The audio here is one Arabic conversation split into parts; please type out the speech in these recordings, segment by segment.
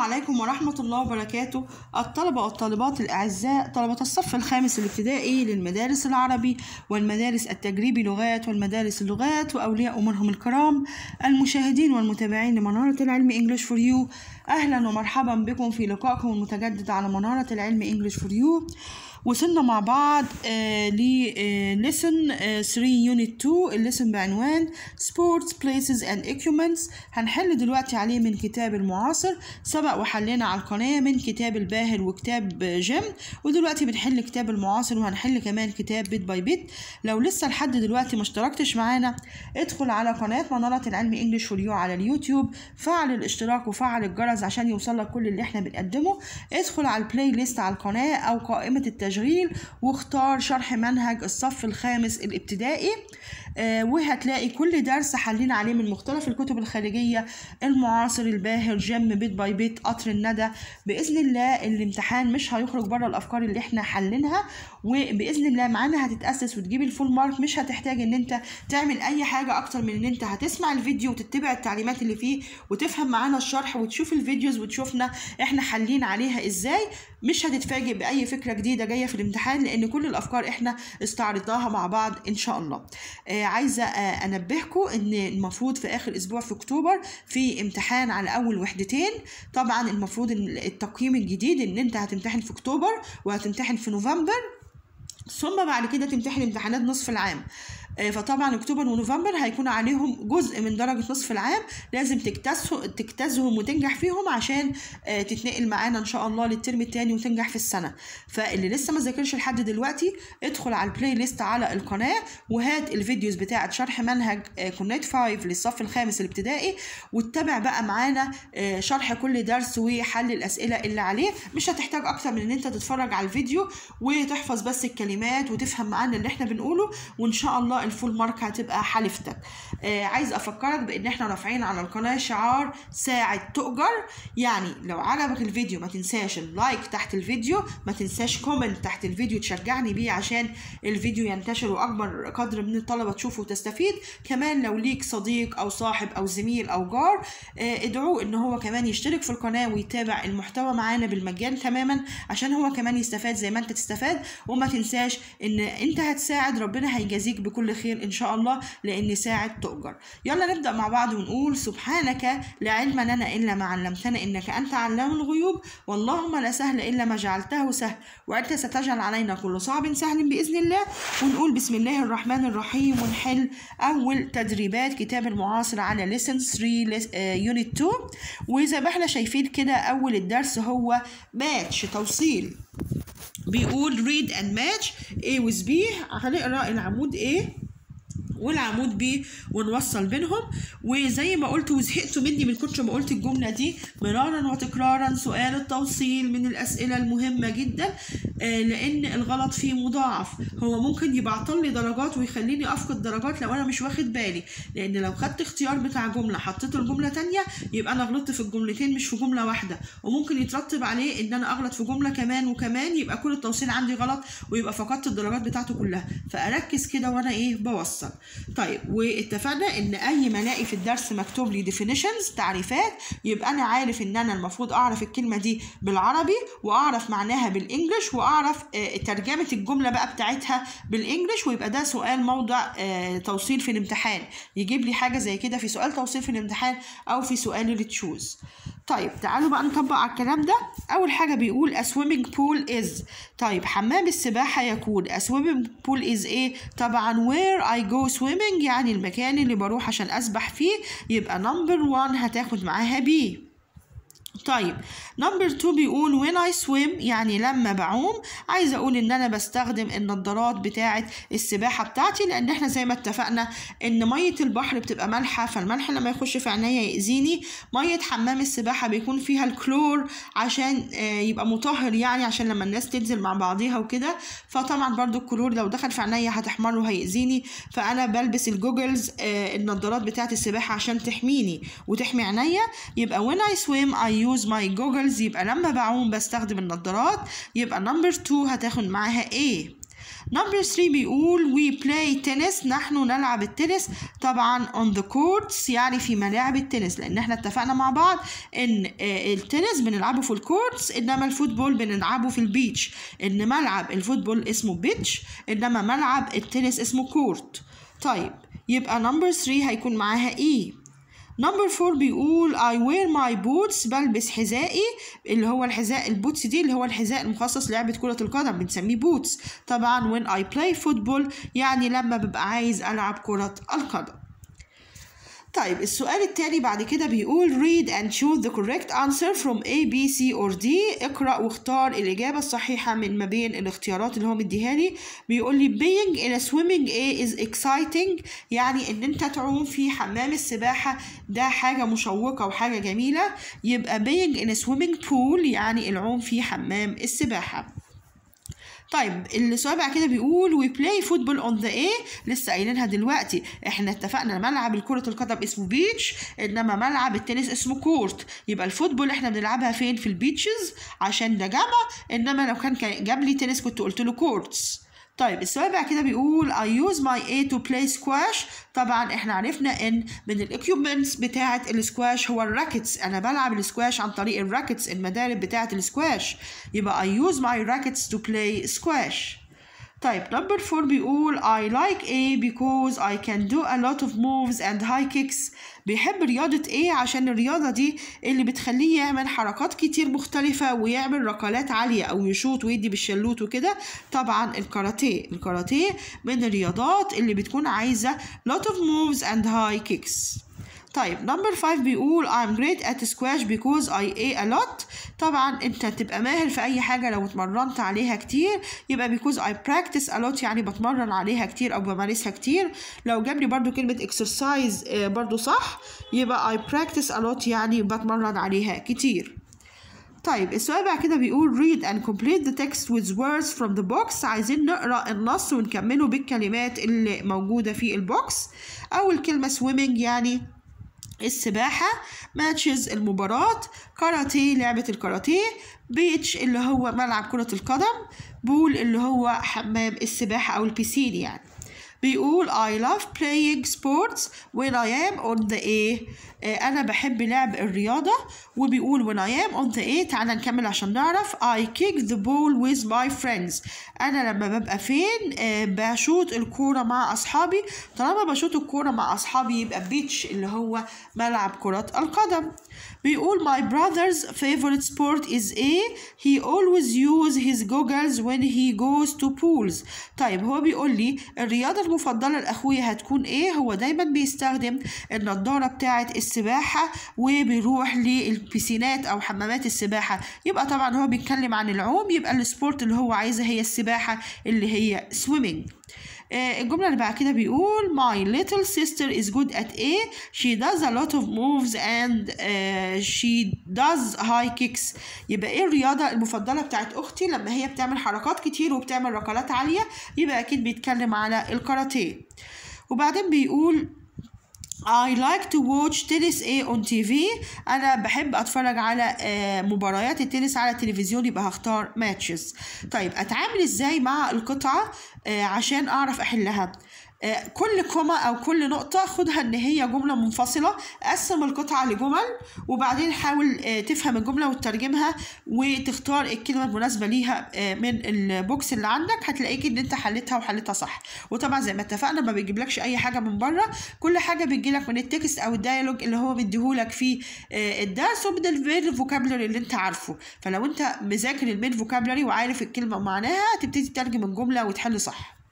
عليكم ورحمة الله وبركاته. الطلبة والطالبات الأعزاء، طلبة الصف الخامس الابتدائي للمدارس العربي والمدارس التجريبي لغات والمدارس اللغات وأولياء أمورهم الكرام، المشاهدين والمتابعين لمنارة العلم English for You، أهلا ومرحبا بكم في لقائكم المتجدد على منارة العلم English for You. وصلنا مع بعض للسن 3 يونت 2، الليسن بعنوان Sports Places and Equipments. هنحل دلوقتي عليه من كتاب المعاصر، سبق وحلينا على القناة من كتاب الباهر وكتاب جيم، ودلوقتي بنحل كتاب المعاصر وهنحل كمان كتاب بيت باي بيت. لو لسه لحد دلوقتي ما اشتركتش معانا، ادخل على قناة منارة العلم English for You على اليوتيوب، فعل الاشتراك وفعل الجرس عشان يوصلك كل اللي احنا بنقدمه. ادخل على البلاي ليست على القناة أو قائمة التشغيل واختار شرح منهج الصف الخامس الابتدائي، وهتلاقي كل درس حلين عليه من مختلف الكتب الخارجية: المعاصر، الباهر، جيم، بيت باي بيت، قطر الندى. بإذن الله الامتحان مش هيخرج بره الأفكار اللي احنا حلينها، وبإذن الله معانا هتتأسس وتجيب الفول مارك. مش هتحتاج ان انت تعمل اي حاجة اكتر من ان انت هتسمع الفيديو وتتبع التعليمات اللي فيه وتفهم معانا الشرح وتشوف الفيديوز وتشوفنا احنا حلين عليها ازاي. مش هتتفاجئ بأي فكرة جديدة جاية في الامتحان، لأن كل الأفكار إحنا استعرضناها مع بعض إن شاء الله. عايزة أنبهكم إن المفروض في آخر أسبوع في أكتوبر في امتحان على أول وحدتين. طبعا المفروض التقييم الجديد إن أنت هتمتحن في أكتوبر وهتمتحن في نوفمبر، ثم بعد كده تمتحن امتحانات نصف العام. فطبعا اكتوبر ونوفمبر هيكون عليهم جزء من درجة نصف العام، لازم تجتازهم وتنجح فيهم عشان تتنقل معانا ان شاء الله للترم الثاني وتنجح في السنة. فاللي لسه ما ذاكرش لحد دلوقتي، ادخل على البلاي ليست على القناة وهات الفيديوز بتاعة شرح منهج كونكت 5 للصف الخامس الابتدائي، واتبع بقى معانا شرح كل درس وحل الأسئلة اللي عليه. مش هتحتاج اكتر من ان انت تتفرج على الفيديو وتحفظ بس الكلمات وتفهم معانا اللي احنا بنقوله، وان شاء الله الفول مارك هتبقى حليفتك. عايز افكرك بان احنا رافعين على القناه شعار ساعد تؤجر. يعني لو عجبك الفيديو ما تنساش اللايك تحت الفيديو، ما تنساش كومنت تحت الفيديو تشجعني بيه عشان الفيديو ينتشر واكبر قدر من الطلبه تشوفه وتستفيد. كمان لو ليك صديق او صاحب او زميل او جار، ادعوه ان هو كمان يشترك في القناه ويتابع المحتوى معانا بالمجان تماما عشان هو كمان يستفاد زي ما انت تستفاد. وما تنساش ان انت هتساعد، ربنا هيجازيك بكل خير ان شاء الله، لان ساعد تؤجر. يلا نبدا مع بعض ونقول: سبحانك لا علم لنا الا ما علمتنا انك انت علام الغيوب، واللهم لا سهل الا ما جعلته سهل، وانت ستجعل علينا كل صعب سهل باذن الله. ونقول بسم الله الرحمن الرحيم ونحل اول تدريبات كتاب المعاصر على ليسن 3 يونت 2. وزي ما احنا شايفين كده اول الدرس هو ماتش، توصيل. بيقول read and match A with B. هنقرأ العمود A والعمود B ونوصل بينهم. وزي ما قلت وزهقتوا مني من كتر ما قلت الجملة دي مرارا وتكرارا، سؤال التوصيل من الأسئلة المهمة جدا، لأن الغلط فيه مضاعف. هو ممكن يبعطل لي درجات ويخليني أفقد درجات لو أنا مش واخد بالي، لأن لو خدت اختيار بتاع جملة حطيته الجملة تانية يبقى أنا غلطت في الجملتين مش في جملة واحدة، وممكن يترتب عليه إن أنا أغلط في جملة كمان وكمان، يبقى كل التوصيل عندي غلط ويبقى فقدت الدرجات بتاعته كلها. فأركز كده وأنا بوصل. طيب، واتفقنا ان اي ما الاقي في الدرس مكتوب لي definitions تعريفات، يبقى انا عارف ان انا المفروض اعرف الكلمه دي بالعربي واعرف معناها بالانجلش واعرف ترجمه الجمله بقى بتاعتها بالانجلش، ويبقى ده سؤال موضع توصيل في الامتحان. يجيب لي حاجه زي كده في سؤال توصيل في الامتحان او في سؤال اللي تشوز. طيب تعالوا بقى نطبق على الكلام ده. اول حاجه بيقول a swimming pool is. طيب حمام السباحه يكون a swimming pool is ايه؟ طبعا where I go swimming، يعني المكان اللي بروح عشان اسبح فيه، يبقى نمبر 1 هتاخد معاها B. طيب نمبر 2 بيقول when I swim، يعني لما بعوم. عايزه اقول ان انا بستخدم النضارات بتاعه السباحه بتاعتي، لان احنا زي ما اتفقنا ان ميه البحر بتبقى مالحه، فالملح لما يخش في عينيا يأذيني. ميه حمام السباحه بيكون فيها الكلور عشان يبقى مطهر، يعني عشان لما الناس تنزل مع بعضيها وكده، فطبعا برضو الكلور لو دخل في عينيا هتحمر وهيأذيني. فانا بلبس الجوجلز النضارات بتاعه السباحه عشان تحميني وتحمي عينيا. يبقى when I swim I use my goggles، يبقى لما بعوم بستخدم النظارات. يبقى نمبر 2 هتاخد معاها A. نمبر 3 بيقول we play tennis، نحن نلعب التنس. طبعا on the courts يعني في ملاعب التنس، لان احنا اتفقنا مع بعض ان التنس بنلعبه في الكورتس، انما الفوتبول بنلعبه في البيتش. ان ملعب الفوتبول اسمه بيتش، انما ملعب التنس اسمه كورت. طيب يبقى نمبر 3 هيكون معاها E. نمبر 4 بيقول I wear my boots، بلبس حذائي، اللي هو الحذاء البوتس دي اللي هو الحذاء المخصص للعبة كرة القدم بنسميه بوتس. طبعا when I play football يعني لما ببقى عايز ألعب كرة القدم. طيب السؤال التاني بعد كده بيقول read and choose the correct answer from A, B, C or D. اقرأ واختار الإجابة الصحيحة من ما بين الاختيارات اللي هو مديها لي. بيقول لي being in a swimming A is exciting، يعني إن أنت تعوم في حمام السباحة ده حاجة مشوقة وحاجة جميلة. يبقى being in a swimming pool يعني العوم في حمام السباحة. طيب السؤال بعد كده بيقول we play football on the A، لسه قايلينها دلوقتي. احنا اتفقنا ملعب كرة القدم اسمه بيتش، انما ملعب التنس اسمه كورت. يبقى الفوتبول احنا بنلعبها فين؟ في البيتشز عشان ده جمع، انما لو كان جاب لي تنس كنت قلت له كورتس. طيب السؤال بعد كده بيقول I use my A to play squash. طبعا احنا عرفنا ان من الاكيوبمنتس بتاعة السكواش هو الراكتس. انا بلعب السكواش عن طريق الراكتس، المضارب بتاعة السكواش. يبقى I use my rackets to play squash. طيب نمبر 4 بيقول I like A because I can do a lot of moves and high kicks. بيحب رياضة A عشان الرياضة دي اللي بتخليه يعمل حركات كتير مختلفة ويعمل ركلات عالية أو يشوط ويدي بالشلوت وكده. طبعا الكاراتيه من الرياضات اللي بتكون عايزة lot of moves and high kicks. طيب نمبر 5 بيقول I'm great at squash because I A a lot. طبعا انت تبقى ماهر في اي حاجة لو اتمرنت عليها كتير. يبقى because I practice a lot يعني بتمرن عليها كتير او بمارسها كتير. لو جاب لي برضو كلمة exercise برضو صح، يبقى I practice a lot يعني بتمرن عليها كتير. طيب السؤال بعد كده بيقول read and complete the text with words from the box. عايزين نقرأ النص ونكمله بالكلمات اللي موجودة في البوكس. أول كلمة swimming يعني السباحة، ماتشز المباراة، كاراتيه لعبة الكاراتيه، بيتش اللي هو ملعب كرة القدم، بول اللي هو حمام السباحة أو البيسين يعني. بيقول I love playing sports when I am on the A. أنا بحب لعب الرياضة. وبيقول when I am on the A تعالى نكمل عشان نعرف I kick the ball with my friends. أنا لما ببقى فين بشوط الكورة مع أصحابي. طالما بشوط الكورة مع أصحابي يبقى بيتش اللي هو ملعب كرة القدم. بيقول my brother's favorite sport is A. He always use his goggles when he goes to pools. طيب هو بيقول لي الرياضة المفضلة لأخويا هتكون إيه؟ هو دايما بيستخدم النضارة بتاعة السباحة وبيروح للبسينات أو حمامات السباحة. يبقى طبعا هو بيتكلم عن العوم، يبقى السبورت اللي هو عايزها هي السباحة اللي هي swimming. الجملة اللي بعد كده بيقول my little sister is good at A. she does a lot of moves and she does high kicks. يبقى ايه الرياضة المفضلة بتاعت اختي لما هي بتعمل حركات كتير وبتعمل ركلات عالية؟ يبقى اكيد بيتكلم على الكاراتيه. وبعدين بيقول I like to watch tennis A on TV. أنا بحب أتفرج على مباريات التنس على التلفزيون، يبقى هختار matches. طيب أتعامل إزاي مع القطعة عشان أعرف أحلها؟ كل كوما أو كل نقطة خدها إن هي جملة منفصلة. قسم القطعة لجمل وبعدين حاول تفهم الجملة وتترجمها وتختار الكلمة المناسبة ليها من البوكس اللي عندك. هتلاقيك إن أنت حلتها صح. وطبعا زي ما اتفقنا ما بيجيبلكش أي حاجة من بره، كل حاجة بتجيلك من التكست أو الديالوج اللي هو مديهولك في الدرس ومن المين فوكابلري اللي أنت عارفه. فلو أنت مذاكر المين فوكابلري وعارف الكلمة ومعناها تبتدي تترجم الجملة وتحل صح.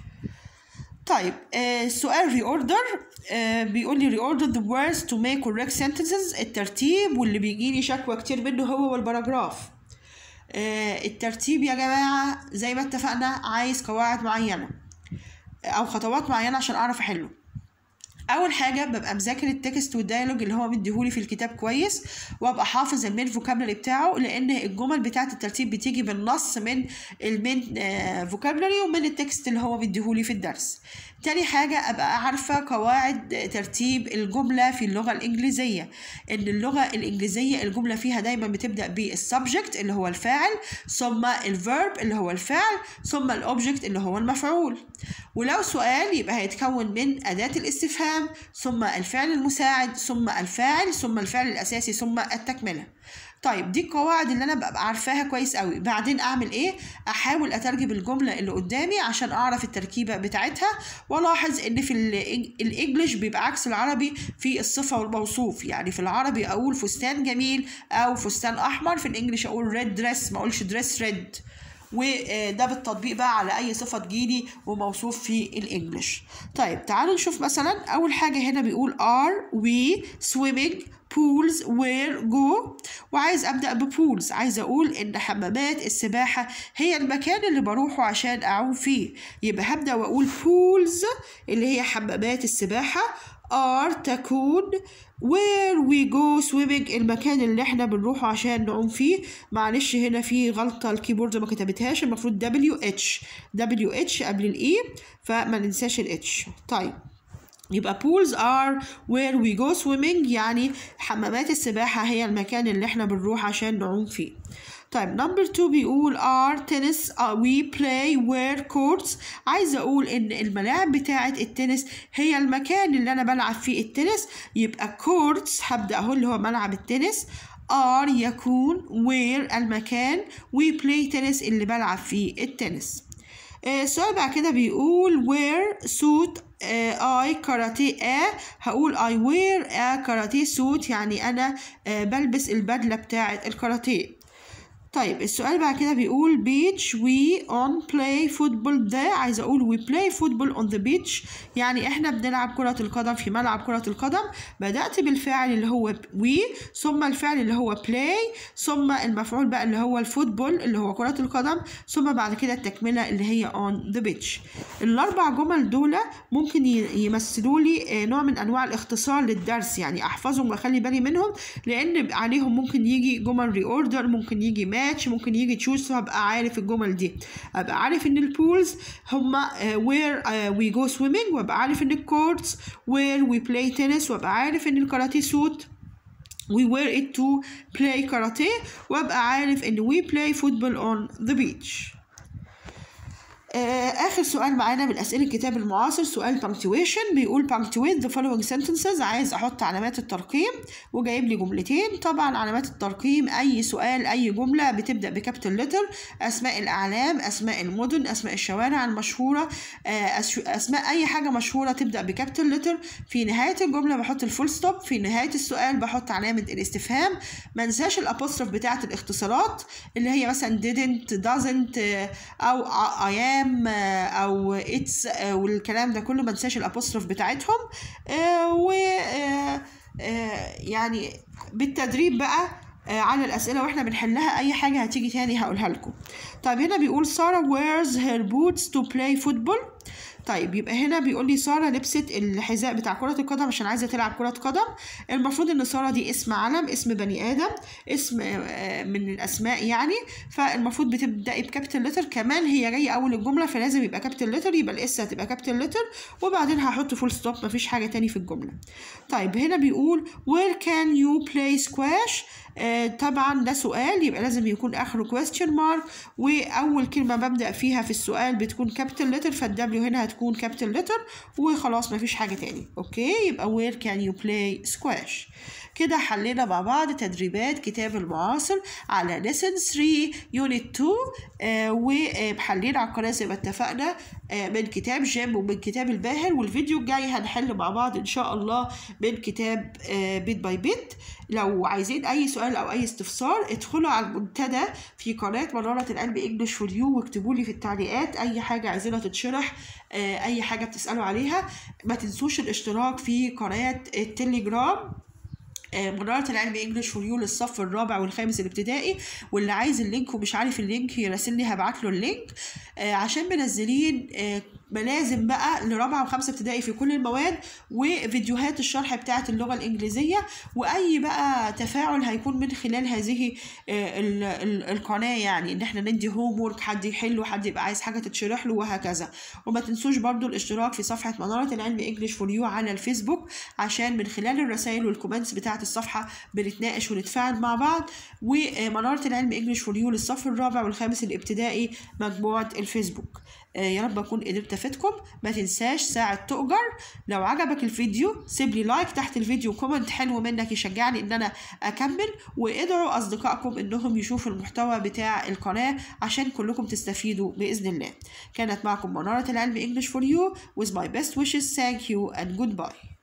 طيب السؤال reorder. بيقول لي reorder the words to make correct sentences. الترتيب واللي بيجيني شكوى كتير منه هو والباراجراف. الترتيب يا جماعة زي ما اتفقنا عايز قواعد معينة أو خطوات معينة عشان أعرف أحله. اول حاجه ببقى مذاكر التكست والديالوج اللي هو مديهولي في الكتاب كويس، وابقى حافظ المين فوكابلري بتاعه، لان الجمل بتاعه الترتيب بتيجي بالنص من المين فوكابلري ومن التكست اللي هو مديهولي في الدرس. تاني حاجة أبقى عارفة قواعد ترتيب الجملة في اللغة الإنجليزية. إن اللغة الإنجليزية الجملة فيها دايما بتبدأ بالسبجكت اللي هو الفاعل، ثم الفيرب اللي هو الفعل، ثم الأوبجكت اللي هو المفعول. ولو سؤال يبقى هيتكون من أداة الاستفهام، ثم الفعل المساعد، ثم الفاعل، ثم الفعل الأساسي، ثم التكملة. طيب دي القواعد اللي انا ببقى عارفاها كويس قوي. بعدين اعمل ايه؟ احاول اترجم الجمله اللي قدامي عشان اعرف التركيبه بتاعتها، والاحظ ان في الانجليش بيبقى عكس العربي في الصفه والموصوف. يعني في العربي اقول فستان جميل او فستان احمر، في الانجليش اقول ريد دريس، ما اقولش دريس ريد. وده بالتطبيق بقى على اي صفه تجيلي وموصوف في الانجليش. طيب تعالوا نشوف مثلا اول حاجه هنا بيقول are we swimming pools where go. وعايز ابدا ببولز، عايز اقول ان حمامات السباحه هي المكان اللي بروحه عشان اعوم فيه. يبقى هبدا واقول pools اللي هي حمامات السباحه، are تكون where we go swimming المكان اللي احنا بنروحه عشان نعوم فيه. معلش هنا في غلطه، الكيبورد ما كتبتهاش، المفروض WH قبل الاي، فما ننساش الاتش. طيب يبقى pools are where we go swimming، يعني حمامات السباحة هي المكان اللي احنا بنروح عشان نعوم فيه. طيب number 2 بيقول are tennis we play where courts. عايزة أقول إن الملاعب بتاعة التنس هي المكان اللي أنا بلعب فيه التنس. يبقى courts هبدأ أقول اللي هو ملعب التنس، are يكون where المكان، we play tennis اللي بلعب فيه التنس. السؤال بعد كده بيقول wear suit I karate هقول I wear a karate suit، يعني أنا بلبس البدلة بتاعة الكاراتيه. طيب السؤال بعد كده بيقول beach we on play football، ده عايزة أقول we play football on the beach، يعني إحنا بنلعب كرة القدم في ملعب كرة القدم. بدأت بالفعل اللي هو we، ثم الفعل اللي هو play، ثم المفعول بقى اللي هو الفوتبول اللي هو كرة القدم، ثم بعد كده التكملة اللي هي on the beach. الأربع جمل دول ممكن يمثلوا لي نوع من أنواع الاختصار للدرس، يعني أحفظهم وأخلي بالي منهم، لأن عليهم ممكن يجي جمل reorder، ممكن يجي ممكن يجي تشوز، فابقى عارف الجمل دي. ابقى عارف ان البولز هما where we go swimming، وابقى عارف ان الكورتس where we play tennis، وابقى عارف ان الكاراتيه سوت we wear it to play karate، وابقى عارف ان we play football on the beach. آخر سؤال معانا من أسئلة الكتاب المعاصر سؤال punctuation. بيقول punctuate the following sentences. عايز أحط علامات الترقيم وجايب لي جملتين. طبعا علامات الترقيم أي سؤال أي جملة بتبدأ بكابيتال لتر، أسماء الأعلام، أسماء المدن، أسماء الشوارع المشهورة، أسماء أي حاجة مشهورة تبدأ بكابيتال لتر. في نهاية الجملة بحط الفول ستوب، في نهاية السؤال بحط علامة الاستفهام. منساش الأبوستروف بتاعة الاختصارات اللي هي مثلا didn't doesn't أو I am او اتس والكلام ده كله، منساش الابوستروف بتاعتهم. و يعني بالتدريب بقى على الاسئله واحنا بنحلها اي حاجه هتيجي تاني هقولها لكم. طيب هنا بيقول سارة wears her boots to play football. طيب يبقى هنا بيقول لي سارة لبست الحذاء بتاع كرة القدم عشان عايزة تلعب كرة قدم. المفروض ان سارة دي اسم علم، اسم بني آدم، اسم من الأسماء يعني، فالمفروض بتبدأ بكابيتال لتر. كمان هي جاية أول الجملة فلازم يبقى كابيتال لتر، يبقى الاس هتبقى كابيتال لتر، وبعدين هحط فول ستوب، مفيش حاجة تاني في الجملة. طيب هنا بيقول where can you play squash. طبعا ده سؤال يبقى لازم يكون آخره question mark، وأول كلمة ببدأ فيها في السؤال بتكون كابيتال لتر، فالدبليو هنا هتكون كابيتال لتر وخلاص مفيش حاجة تاني. اوكي يبقى where can you play squash. كده حلينا مع بعض تدريبات كتاب المعاصر على lesson 3 unit 2، وحلينا على القناة زي ما اتفقنا من كتاب جيم ومن كتاب الباهر. والفيديو الجاي هنحل مع بعض ان شاء الله من كتاب بيت باي بيت. لو عايزين اي سؤال او اي استفسار ادخلوا على المنتدى في قناة منارة العلم انجلش فور يو، واكتبوا لي في التعليقات اي حاجة عايزينها تتشرح، اي حاجة بتسألوا عليها. ما تنسوش الاشتراك في قناة التليجرام منارة العلم انجلش فور يو للصف الرابع والخامس الابتدائي. واللي عايز اللينك ومش عارف اللينك يراسلني هبعت له اللينك، عشان منزلين ملازم بقى لرابعة وخمسة ابتدائي في كل المواد، وفيديوهات الشرح بتاعة اللغة الإنجليزية، وأي بقى تفاعل هيكون من خلال هذه القناة، يعني إن احنا ندي هوم وورك، حد يحله، حد يبقى عايز حاجة تتشرح له وهكذا. وما تنسوش برضو الاشتراك في صفحة منارة العلم انجلش فور يو على الفيسبوك، عشان من خلال الرسائل والكومنتس بتاعة الصفحة بنتناقش ونتفاعل مع بعض. ومنارة العلم انجلش فور يو للصف الرابع والخامس الابتدائي مجموعة الفيسبوك. يا رب أكون قدرت أفيدكم. ما تنساش ساعة تؤجر. لو عجبك الفيديو سيب لي لايك تحت الفيديو، كومنت حلو منك يشجعني إن أنا أكمل، وادعوا أصدقائكم إنهم يشوفوا المحتوى بتاع القناة عشان كلكم تستفيدوا بإذن الله. كانت معكم منارة العلم English for you with my best wishes. Thank you and goodbye.